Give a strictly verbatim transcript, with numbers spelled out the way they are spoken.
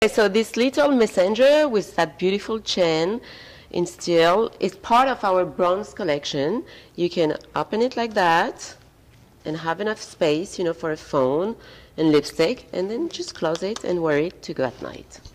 So this little messenger with that beautiful chain in steel is part of our bronze collection. You can open it like that and have enough space, you know, for a phone and lipstick, and then just close it and wear it to go at night.